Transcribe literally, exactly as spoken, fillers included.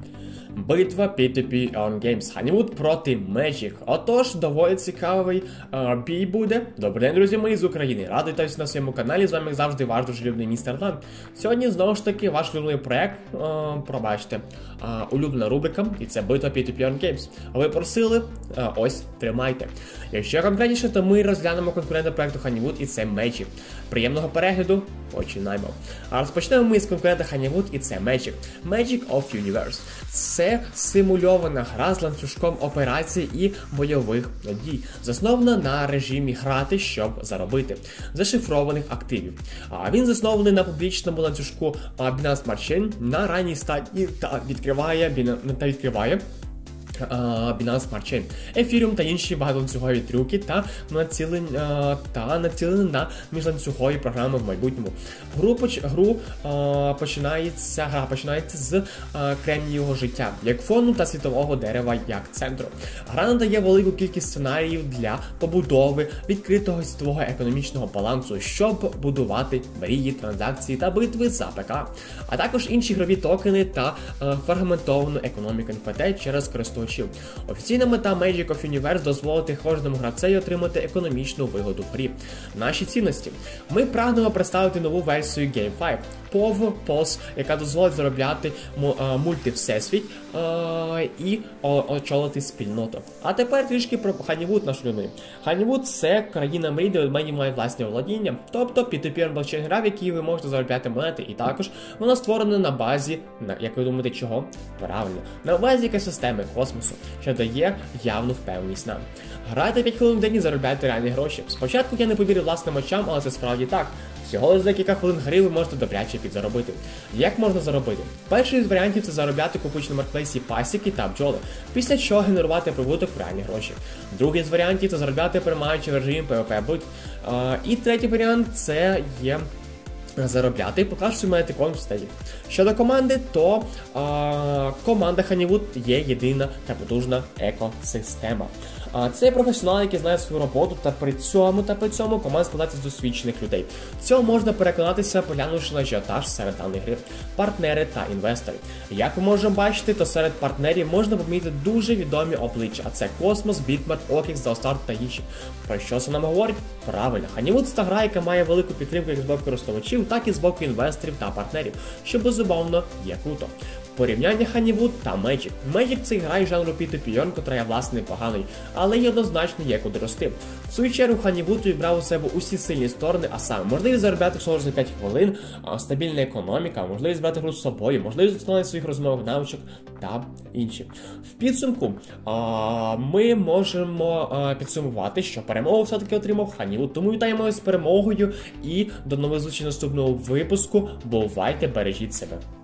Битва пі ту пі Earn Games. Honeywood проти Magic. Отож, доволі цікавий е, бій буде. Добрий день, друзі мої з України. Радий вітаюся на своєму каналі. З вами, як завжди, ваш дуже улюблений містер Дан. Сьогодні, знову ж таки, ваш улюблений проект, е, пробачте, е, улюблена рубрика, і це битва пі ту пі Earn Games. Ви просили, е, ось, тримайте. Якщо конкретніше, то ми розглянемо конкурента проекту Honeywood, і це Magic. Приємного перегляду, починаємо. А розпочнемо ми з конкурента Honeywood, і це Magic. Magic of Universe. Це симульована гра з ланцюжком операцій і бойових дій, заснована на режимі грати, щоб заробити, зашифрованих активів. А він заснований на публічному ланцюжку Binance Smart Chain на ранній стадії та відкриває, та відкриває Binance Smart Chain, Ethereum та інші багатоланцюгові трюки та націлені, та націлені на міжланцюгові програми в майбутньому. Гру, поч, гру починається, гра починається з кремнієвого життя, як фону та світового дерева як центру. Гра надає велику кількість сценаріїв для побудови відкритого світового економічного балансу, щоб будувати мрії, транзакції та битви за ПК, а також інші ігрові токени та фрагментовану економіку ен еф ті через користувачів. Офіційна мета Magic of Universe – дозволити кожному гравцеві отримати економічну вигоду в грі. Наші цінності. Ми прагнемо представити нову версію GameFi пов пос, яка дозволить заробляти мультивсесвіт і очолити спільноту. А тепер трішки про Honeywood, наш улюблений. Honeywood – це країна мрій, де ведмеді мають власні володіння, тобто пі ту пі блокчейн гра, в якій ви можете заробляти монети, і також вона створена на базі, як ви думаєте, чого? Правильно, на базі екосистеми космосу, що дає явну впевненість нам. Грайте п'ять хвилин в день і заробляйте реальні гроші. Спочатку я не повірив власним очам, але це справді так. Всього лише за кілька хвилин гри ви можете добряче підзаробити. Як можна заробити? Перший з варіантів – це заробляти, купуючи на маркетплейсі пасіки та бджоли, після чого генерувати прибуток в реальні гроші. Другий з варіантів – це заробляти, переймаючи в режимі пі ве пе бит. І третій варіант – це є заробляти, покращуючи монети в стаді. Щодо команди, то а, команда Honeywood є єдина та потужна екосистема. А, це професіонали, які знають свою роботу, та при цьому, та при цьому команда складається з досвідчених людей. Цього можна переконатися, поглянувши на ажіотаж серед даної гри, партнери та інвестори. Як ви можемо бачити, то серед партнерів можна помітити дуже відомі обличчя, а це Космос, Bitmart, Окікс, Заостарт та інші. Про що це нам говорить? Правильно, Honeywood – це та гра, яка має велику підтримку як з боку користувачів, так і з боку інвесторів та партнерів, що безумовно є круто. Порівняння Honeywood та Magic. Magic – це гра із жанру пі ту пі Earn, котра є власне непоганий, але й однозначно є куди рости. В свою чергу Honeywood відбрав у себе усі сильні сторони, а саме можливість заробляти всього за п'ять хвилин, стабільна економіка, можливість брати гру з собою, можливість встановлення своїх розмовних навичок та інші. В підсумку ми можемо підсумувати, що перемогу все-таки отримав Honeywood. Тому вітаємо з перемогою і до нових зустрічей наступного випуску. Бувайте, бережіть себе.